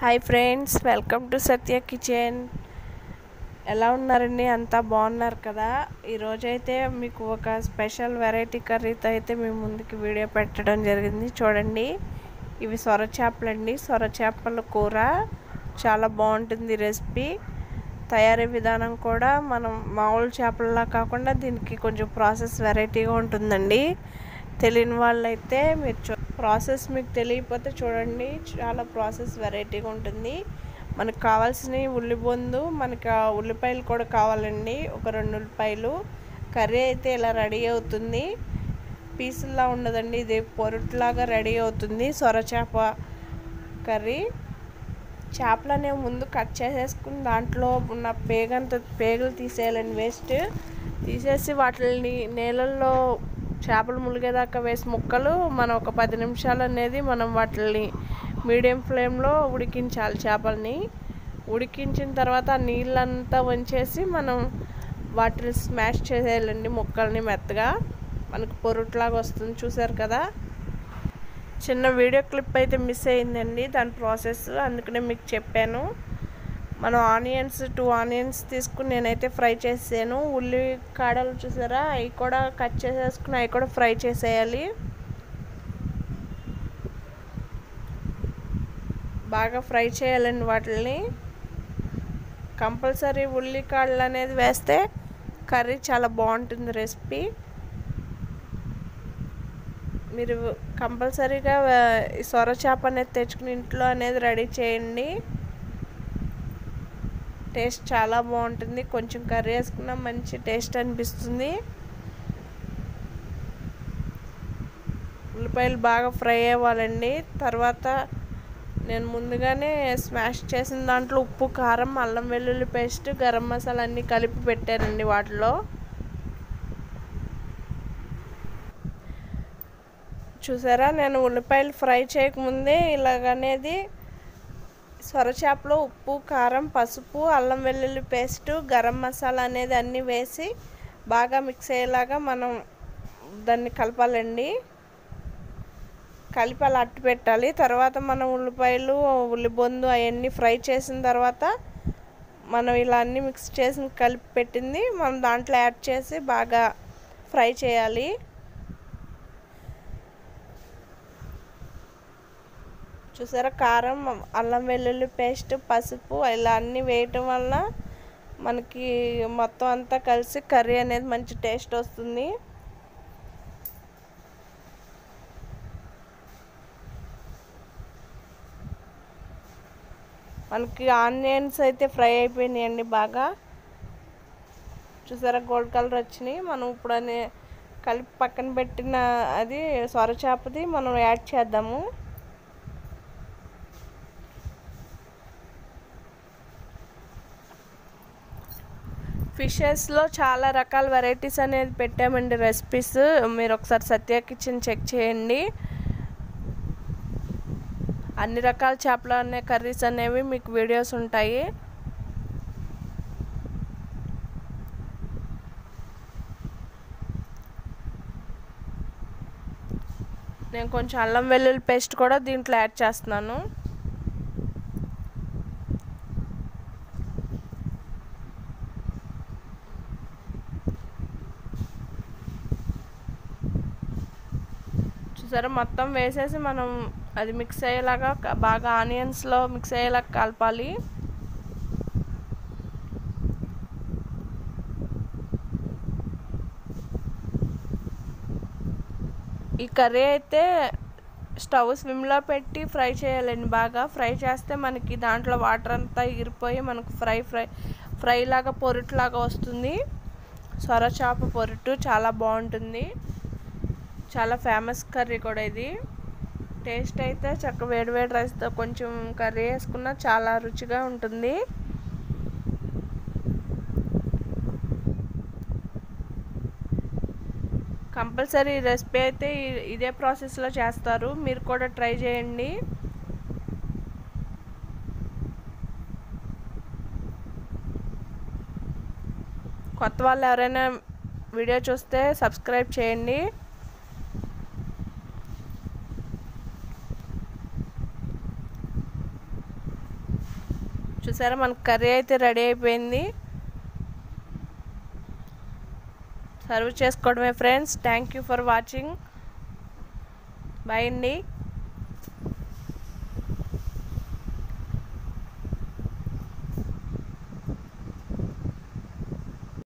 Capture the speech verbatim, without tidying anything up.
Hi friends, welcome to Satya kitchen. ఎలా ఉన్నారండి? అంతా బాగున్నారు కదా? ఈరోజైతే మీకు ఒక స్పెషల్ వెరైటీ కర్రీతో అయితే మీ ముందుకి వీడియో పెట్టడం జరిగింది. చూడండి, ఇవి సొర చేపలండి. సొర చేపల కూర చాలా బాగుంటుంది. రెసిపీ తయారీ విధానం కూడా మనం మామూలు చేపలలా కాకుండా దీనికి కొంచెం ప్రాసెస్ వెరైటీగా ఉంటుందండి. తెలియని వాళ్ళైతే మీరు చూ ప్రాసెస్ మీకు తెలియకపోతే చూడండి, చాలా ప్రాసెస్ వెరైటీగా ఉంటుంది. మనకు కావాల్సిన ఉల్లిబొందు, మనకి ఉల్లిపాయలు కూడా కావాలండి. ఒక రెండు ఉల్లిపాయలు. కర్రీ అయితే ఇలా రెడీ అవుతుంది. పీసుల్లా ఉండదండి, ఇది పొరుట్లాగా రెడీ అవుతుంది. సొర చేప కర్రీ. చేపలు అనేవి ముందు కట్ చేసేసుకుని దాంట్లో ఉన్న పేగంత పేగలు తీసేయాలండి. వేస్ట్ తీసేసి వాటిని నీళ్ళల్లో చేపలు ములిగేదాకా వేసి ముక్కలు మనం ఒక పది నిమిషాలు అనేది మనం వాటిని మీడియం ఫ్లేమ్లో ఉడికించాలి. చేపల్ని ఉడికించిన తర్వాత ఆ నీళ్ళంతా వంచేసి మనం వాటిని స్మాష్ చేసేయాలండి. ముక్కల్ని మెత్తగా మనకు పొరుట్లాగా వస్తుంది. చూసారు కదా, చిన్న వీడియో క్లిప్ అయితే మిస్ అయిందండి దాని ప్రాసెస్, అందుకనే మీకు చెప్పాను. మనం ఆనియన్స్ టూ ఆనియన్స్ తీసుకుని నేనైతే ఫ్రై చేసాను. ఉల్లి కాడలు చూసారా, అవి కూడా కట్ చేసేసుకుని అవి కూడా ఫ్రై చేసేయాలి. బాగా ఫ్రై చేయాలండి వాటిని. కంపల్సరీ ఉల్లి కాడలు అనేది వేస్తే కర్రీ చాలా బాగుంటుంది. రెసిపీ మీరు కంపల్సరీగా సొర చేప అనేది తెచ్చుకుని ఇంట్లో అనేది రెడీ చేయండి. టేస్ట్ చాలా బాగుంటుంది. కొంచెం కర్రీ వేసుకున్నా మంచి టేస్ట్ అనిపిస్తుంది. ఉల్లిపాయలు బాగా ఫ్రై అవ్వాలండి. తర్వాత నేను ముందుగానే స్మాష్ చేసిన దాంట్లో ఉప్పు, కారం, అల్లం వెల్లుల్లి పేస్ట్, గరం మసాలా అన్నీ కలిపి పెట్టానండి వాటిలో. చూసారా, నేను ఉల్లిపాయలు ఫ్రై చేయకముందే ఇలాగనేది సొర చేపలో ఉప్పు, కారం, పసుపు, అల్లం వెల్లుల్లి పేస్ట్, గరం మసాలా అనేది అన్నీ వేసి బాగా మిక్స్ అయ్యేలాగా మనం దాన్ని కలపాలండి. కలిపి అలా అట్టు పెట్టాలి. తర్వాత మనం ఉల్లిపాయలు, ఉల్లిబొందు అవన్నీ ఫ్రై చేసిన తర్వాత మనం ఇలా అన్నీ మిక్స్ చేసి కలిపి పెట్టింది మనం దాంట్లో యాడ్ చేసి బాగా ఫ్రై చేయాలి. చూసారా, కారం, అల్లం వెల్లుల్లి పేస్ట్, పసుపు ఇలా అన్నీ వేయటం వల్ల మనకి మొత్తం అంతా కలిసి కర్రీ అనేది మంచి టేస్ట్ వస్తుంది. మనకి ఆనియన్స్ అయితే ఫ్రై అయిపోయినాయండి బాగా. చూసారా, గోల్డ్ కలర్ వచ్చినాయి. మనం ఇప్పుడు అనే కలిపి పక్కన పెట్టిన అది సొర చేపది మనం యాడ్ చేద్దాము. ఫిషెస్లో చాలా రకాల వెరైటీస్ అనేది పెట్టామండి రెసిపీస్. మీరు ఒకసారి సత్య కిచెన్ చెక్ చేయండి. అన్ని రకాల చేపలు అనే కర్రీస్ అనేవి మీకు వీడియోస్ ఉంటాయి. నేను కొంచెం అల్లం వెల్లుల్లి పేస్ట్ కూడా దీంట్లో యాడ్ చేస్తున్నాను. చూసారా, మొత్తం వేసేసి మనం అది మిక్స్ అయ్యేలాగా బాగా ఆనియన్స్లో మిక్స్ అయ్యేలాగా కలపాలి. ఈ కర్రీ అయితే స్టవ్ స్విమ్లో పెట్టి ఫ్రై చేయాలండి. బాగా ఫ్రై చేస్తే మనకి దాంట్లో వాటర్ అంతా ఎగిరిపోయి మనకు ఫ్రై ఫ్రై ఫ్రై లాగా పొరుట్లాగా వస్తుంది. సొర చేప పొరుటు చాలా బాగుంటుంది. చాలా ఫేమస్ కర్రీ కూడా ఇది. టేస్ట్ అయితే చక్క వేడి వేడి రైస్తో కొంచెం కర్రీ వేసుకున్నా చాలా రుచిగా ఉంటుంది. కంపల్సరీ రెసిపీ అయితే ఇదే ప్రాసెస్లో చేస్తారు. మీరు కూడా ట్రై చేయండి. కొత్త వాళ్ళు ఎవరైనా వీడియో చూస్తే సబ్స్క్రైబ్ చేయండి. చూసారా మన కర్రీ అయితే రెడీ అయిపోయింది. సర్వ్ చేసుకోవడమే friends. Thank you for watching. Bye అండి.